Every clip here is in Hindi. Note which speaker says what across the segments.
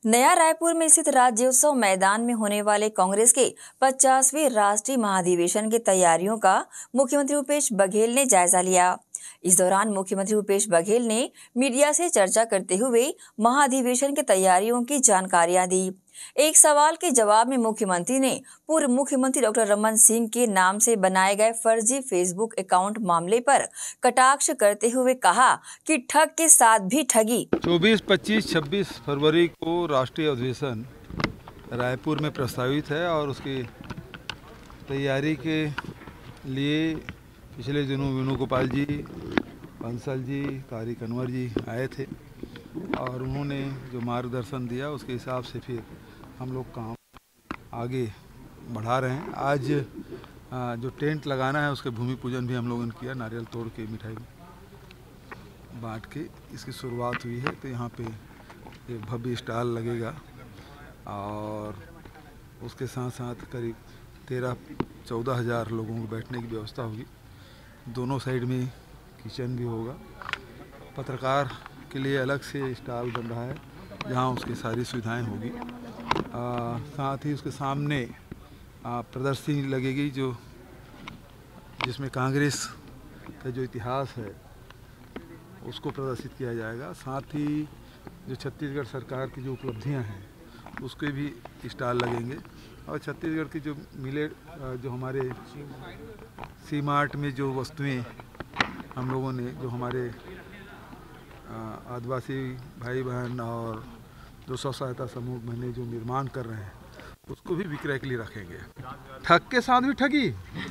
Speaker 1: नया रायपुर में स्थित राज्योत्सव मैदान में होने वाले कांग्रेस के 50वें राष्ट्रीय महाधिवेशन की तैयारियों का मुख्यमंत्री भूपेश बघेल ने जायजा लिया। इस दौरान मुख्यमंत्री भूपेश बघेल ने मीडिया से चर्चा करते हुए महाधिवेशन की तैयारियों की जानकारियां दी। एक सवाल के जवाब में मुख्यमंत्री ने पूर्व मुख्यमंत्री डॉक्टर रमन सिंह के नाम से बनाए गए फर्जी फेसबुक अकाउंट मामले पर कटाक्ष करते हुए कहा कि ठग के साथ भी ठगी।
Speaker 2: 24, 25, 26 फरवरी को राष्ट्रीय अधिवेशन रायपुर में प्रस्तावित है और उसकी तैयारी के लिए पिछले दिनों वेणुगोपाल जी, बंसल जी, कारी कन्वर जी आए थे और उन्होंने जो मार्गदर्शन दिया उसके हिसाब से फिर हम लोग काम आगे बढ़ा रहे हैं। आज जो टेंट लगाना है उसके भूमि पूजन भी हम लोगों ने किया, नारियल तोड़ के मिठाई बांट के इसकी शुरुआत हुई है। तो यहाँ पे एक भव्य स्टॉल लगेगा और उसके साथ साथ करीब 13-14 हज़ार लोगों को बैठने की व्यवस्था होगी। दोनों साइड में किचन भी होगा। पत्रकार के लिए अलग से स्टॉल बन रहा है जहाँ उसकी सारी सुविधाएं होगी। साथ ही उसके सामने प्रदर्शनी लगेगी जिसमें कांग्रेस का जो इतिहास है उसको प्रदर्शित किया जाएगा। साथ ही जो छत्तीसगढ़ सरकार की जो उपलब्धियां हैं उसके भी स्टॉल लगेंगे और छत्तीसगढ़ की जो जो हमारे सी-मार्ट में जो वस्तुएं हम लोगों ने जो हमारे आदिवासी भाई बहन और जो स्व सहायता समूह बने जो निर्माण कर रहे हैं उसको भी विक्रय के लिए रखेंगे। ठग के साथ भी ठगी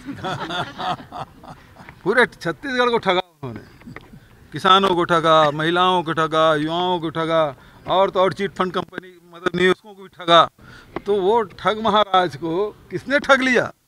Speaker 2: पूरे छत्तीसगढ़ को ठगा उन्होंने, किसानों को ठगा, महिलाओं को ठगा, युवाओं को ठगा और तो और चिट फंड कंपनी मतलब निवेशकों को भी ठगा। तो वो ठग महाराज को किसने ठग लिया?